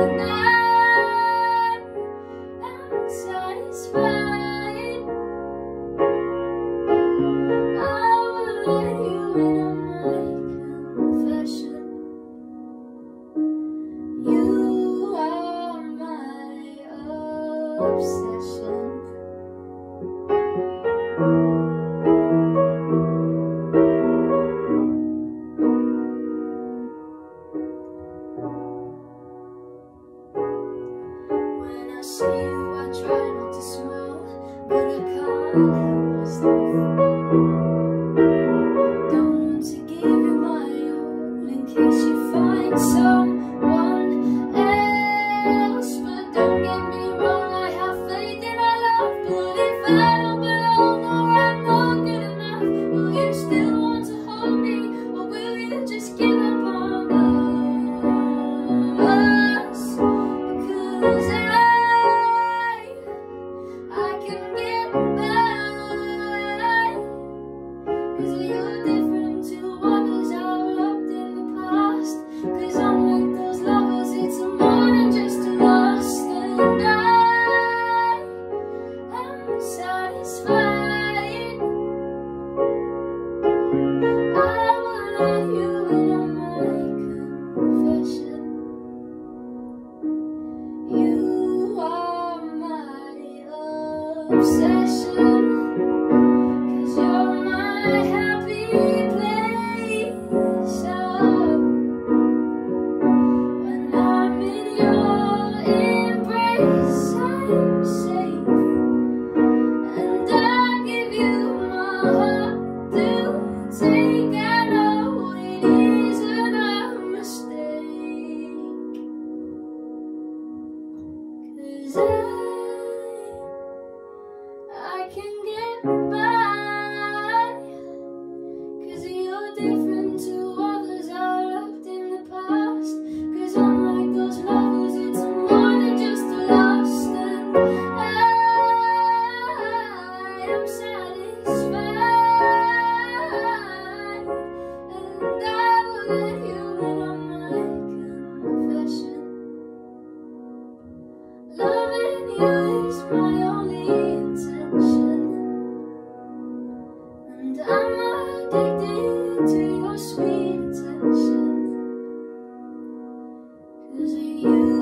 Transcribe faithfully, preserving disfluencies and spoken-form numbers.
tonight. I'm satisfied. I will let you in on my confession. You are my obsession. When I see you, I try not to smile, but I can't help myself. Don't want to give you my all in case you find someone else. But don't get me wrong, I have faith in our love. But if I don't belong or I'm not good enough, will you still want to hold me, or will you just give up on us? Because I I can get by, 'cause you're different to others I've loved in the past. 'Cause unlike those lovers, it's more than just a lust. And I am satisfied. I will let you in on my confession. You are my obsession, 'cause you're my happy place. Oh, when I'm in your embrace, I'm safe, and I give you my heart to take. I know it isn't a mistake, 'cause I I can get by, 'cause you're different to others I loved in the past. 'Cause unlike those lovers, it's more than just a lust. And I am satisfied. And I will let you in on my confession. Loving you is my only intention, and I'm addicted to your sweet attention. 'Cause you